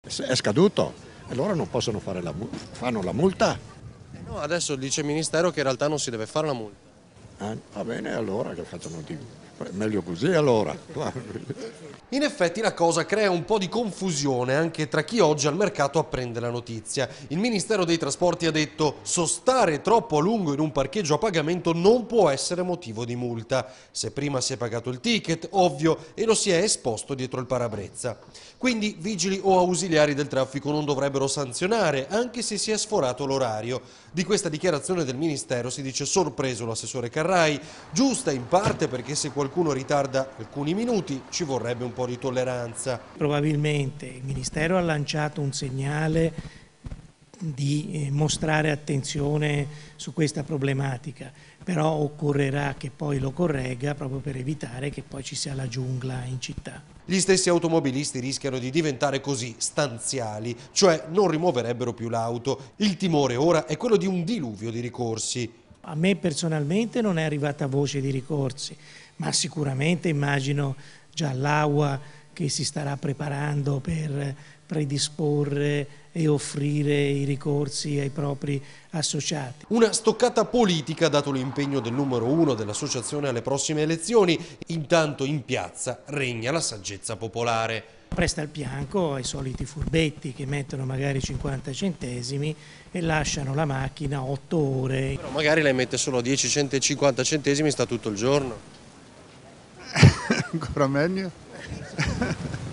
Se è scaduto, allora non possono fare fanno la multa. No, adesso dice il Ministero che in realtà non si deve fare la multa. Va bene, allora che facciano meglio così allora. In effetti la cosa crea un po' di confusione anche tra chi oggi al mercato apprende la notizia. Il Ministero dei Trasporti ha detto: sostare troppo a lungo in un parcheggio a pagamento non può essere motivo di multa. Se prima si è pagato il ticket, ovvio, e lo si è esposto dietro il parabrezza. Quindi vigili o ausiliari del traffico non dovrebbero sanzionare, anche se si è sforato l'orario. Di questa dichiarazione del Ministero si dice sorpreso l'assessore Carrai, giusta in parte perché se qualcuno ritarda alcuni minuti ci vorrebbe un po' di tolleranza. Probabilmente il Ministero ha lanciato un segnale di mostrare attenzione su questa problematica, però occorrerà che poi lo corregga proprio per evitare che poi ci sia la giungla in città. Gli stessi automobilisti rischiano di diventare così stanziali, cioè non rimuoverebbero più l'auto. Il timore ora è quello di un diluvio di ricorsi. A me personalmente non è arrivata voce di ricorsi, ma sicuramente immagino già l'AUA che si starà preparando per predisporre e offrire i ricorsi ai propri associati. Una stoccata politica dato l'impegno del numero 1 dell'associazione alle prossime elezioni, intanto in piazza regna la saggezza popolare. Presta il fianco ai soliti furbetti che mettono magari 50 centesimi e lasciano la macchina 8 ore. Però magari lei mette solo 10 50 centesimi e sta tutto il giorno. Ancora meglio.